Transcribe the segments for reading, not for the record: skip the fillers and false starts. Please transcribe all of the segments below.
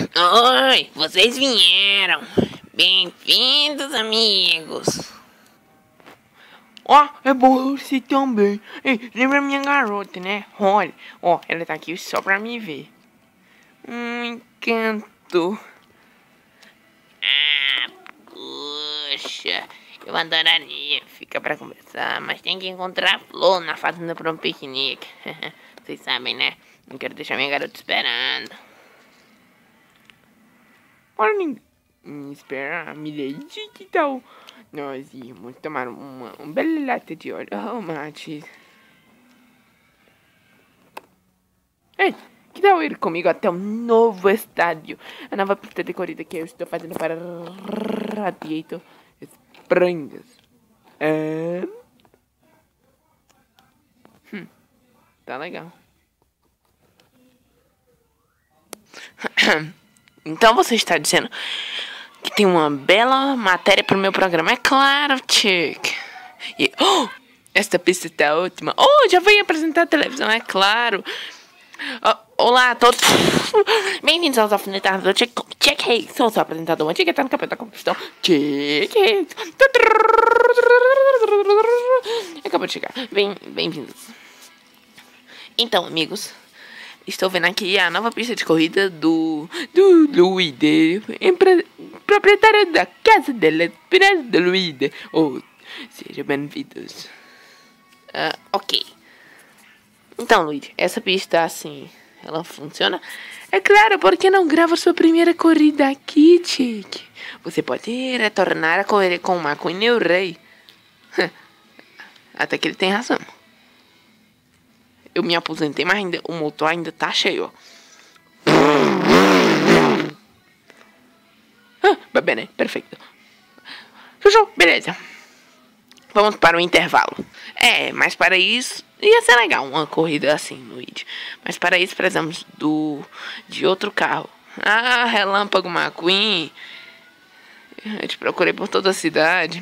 Oi, vocês vieram. Bem-vindos, amigos. Ó, é bom você também. Ei, lembra minha garota, né? Olha, ó, ela tá aqui só pra me ver. Encanto. Puxa, eu adoraria ficar pra conversar, mas tem que encontrar flor na fazenda pra um piquenique. Vocês sabem, né? Não quero deixar minha garota esperando. Olha, espera, Milady, que tal nós irmos tomar um belo latte de óleo mate? Ei, que tal ir comigo até um novo estádio? A nova pista de corrida que eu estou fazendo para Radiator Springs. Tá legal. Então você está dizendo que tem uma bela matéria pro meu programa? É claro, Chick. E, Esta pista está ótima. Oh, já veio apresentar a televisão, é claro. olá a todos. Bem-vindos aos alfinetados do Chick Hicks. Sou o seu apresentador, o Chick tá no campeão da competição. Chick Hicks. Acabou de chegar. Bem-vindos. Então, amigos, estou vendo aqui a nova pista de corrida do Luíde, proprietário da casa dela, Esperança do Luíde. Oh, sejam bem-vindos. Ok. Então, Luigi, essa pista, assim, ela funciona? É claro, porque não grava sua primeira corrida aqui, Chick? Você pode retornar a correr com o McQueen e o Rei. Até que ele tem razão. Eu me aposentei, mas ainda, o motor ainda tá cheio, ó. Va bene, perfeito. Chuchu, beleza. Vamos para o intervalo. Mas para isso ia ser legal uma corrida assim, Luigi. Mas para isso precisamos de outro carro. Relâmpago McQueen. Eu te procurei por toda a cidade.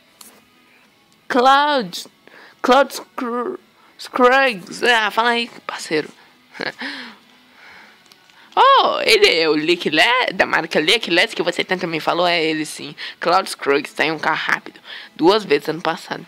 Cloud Scruggs. Fala aí, parceiro. Ele é o Licklet, da marca Licklet, que você tanto me falou, é ele sim. Cloud Scruggs tem um carro rápido. 2 vezes ano passado.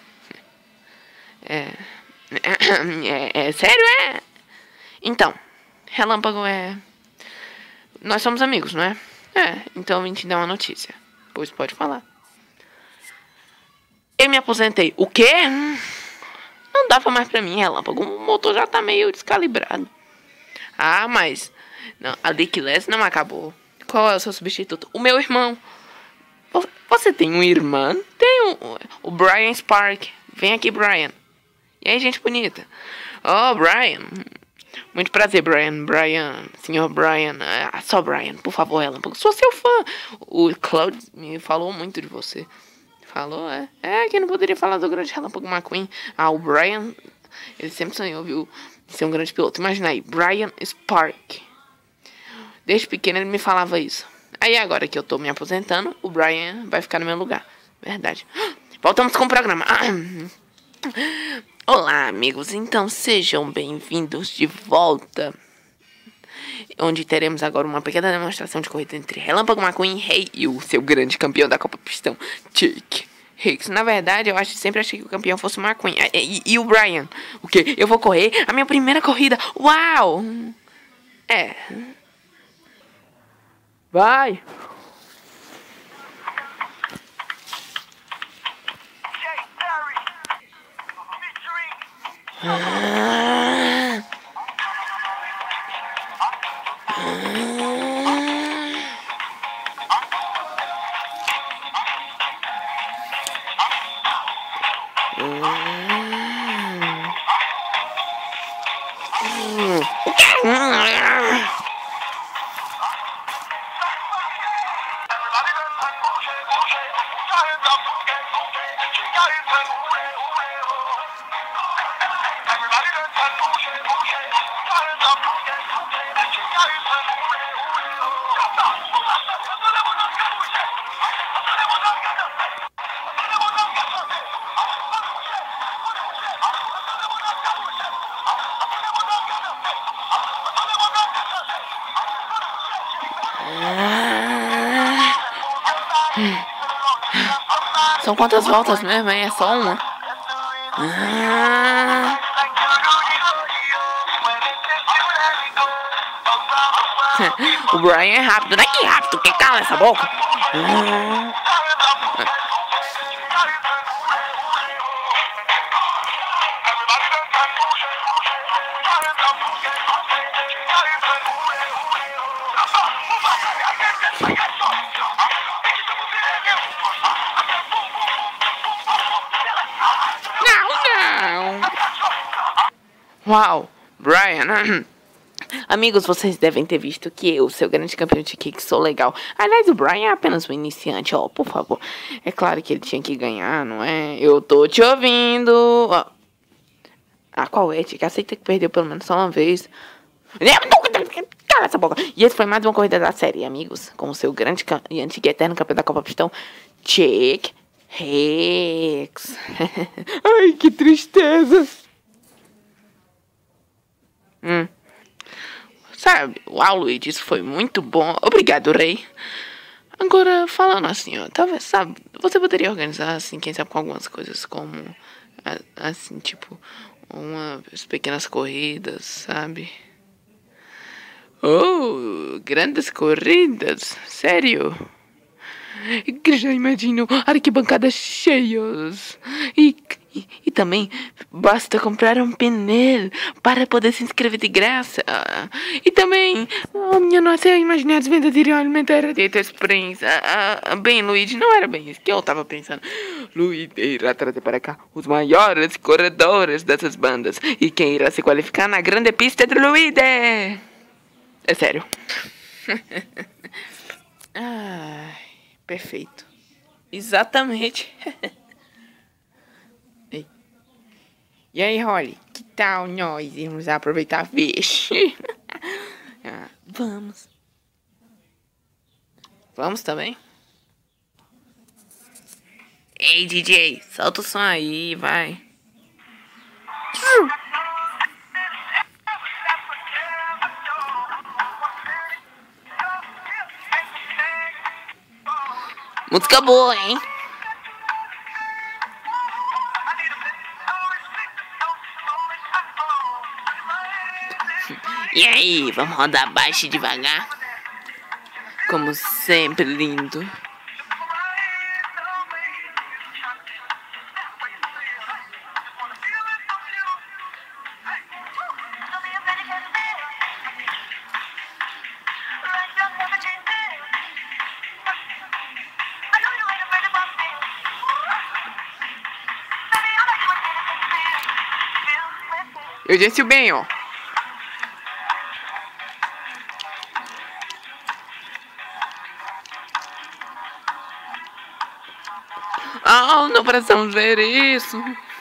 Sério, é? Então, Relâmpago nós somos amigos, não é? Então eu vim te dar uma notícia. Pois pode falar. Eu me aposentei. O quê? Não dava mais pra mim, Relâmpago. O motor já tá meio descalibrado. Mas não, a Licklet não acabou. Qual é o seu substituto? O meu irmão. Você tem um irmão? Tenho o Brian Spark. Vem aqui, Brian. E aí, gente bonita? Brian. Muito prazer, Brian. Senhor Brian. Só Brian, por favor, Relâmpago. Sou seu fã. O Cloud me falou muito de você. Falou, quem não poderia falar do grande Relâmpago McQueen? O Brian, ele sempre sonhou, viu? Ser um grande piloto. Imagina aí, Brian Spark. Desde pequeno ele me falava isso. Aí agora que eu tô me aposentando, o Brian vai ficar no meu lugar. Verdade. Voltamos com o programa. Olá, amigos. Então sejam bem-vindos de volta. Onde teremos agora uma pequena demonstração de corrida entre Relâmpago McQueen, Rei e o seu grande campeão da Copa Pistão, Chick Hicks. Na verdade, eu sempre achei que o campeão fosse o McQueen. E o Brian. O quê? Eu vou correr a minha primeira corrida. Uau! Vai! São quantas voltas mesmo, hein? É só uma. O Brian é rápido, não é que rápido, que cala essa boca. Não, não. Uau, Brian. Amigos, vocês devem ter visto que eu, seu grande campeão de kick, sou legal. Aliás, o Brian é apenas um iniciante, ó, por favor. É claro que ele tinha que ganhar, não é? Eu tô te ouvindo. Ó. Ah, qual é, tia? Aceita que perdeu pelo menos só uma vez. Cala essa boca. E esse foi mais uma corrida da série, amigos. Com o seu grande e antigo e eterno campeão da Copa Pistão, Chick Hicks. Ai, que tristeza. Sabe, uau, Luigi, isso foi muito bom. Obrigado, Rei. Agora, falando assim, ó, talvez, sabe, você poderia organizar, assim, quem sabe com algumas coisas como, assim, tipo, umas pequenas corridas, sabe? Oh, grandes corridas, sério? Que já imagino arquibancadas cheias. E também basta comprar um pneu para poder se inscrever de graça. E também, Oh, minha nossa, eu imaginei as vendas de realmente era de... Data Springs. Bem, Luigi, não era bem isso que eu tava pensando. Luigi irá trazer para cá os maiores corredores dessas bandas. E quem irá se qualificar na grande pista de Luigi? É sério. Ai, perfeito. Exatamente. E aí, Holly, que tal nós irmos aproveitar a vez? Vamos. Vamos também? Ei, DJ, solta o som aí, vai. Música boa, hein? E aí, vamos rodar baixo e devagar? Como sempre, lindo. Eu disse bem, ó. Ah, não precisamos ver isso.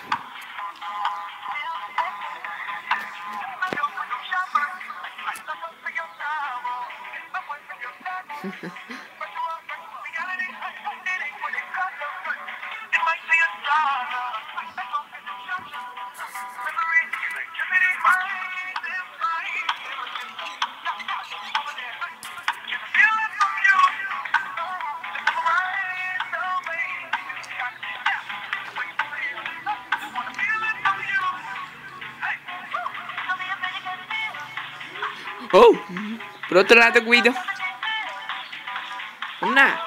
Oh, pro outro lado, Guido. Vamos lá.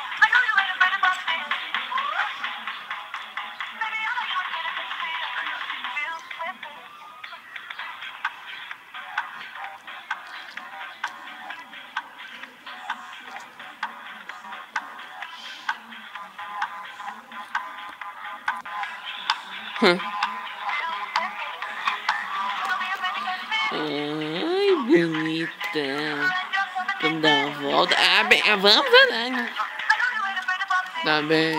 Ai, bonita. Vamos dar uma volta. Bem, vamos andar. Tá bem.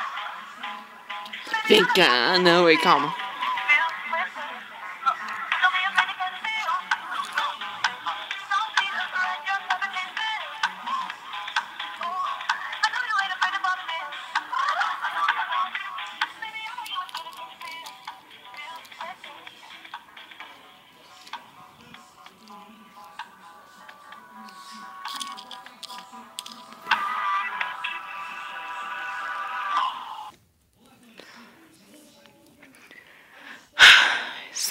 Vem cá. Não, ei, calma.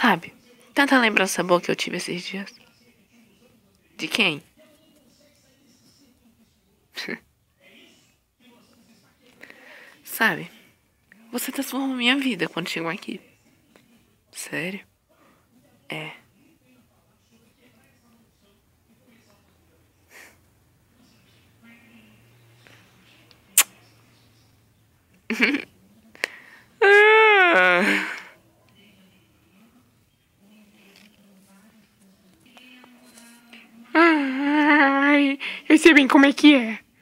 Sabe, tanta lembrança boa que eu tive esses dias. De quem? Sabe, você transformou minha vida quando chegou aqui. Sério? É. Ai, eu sei bem como é que é.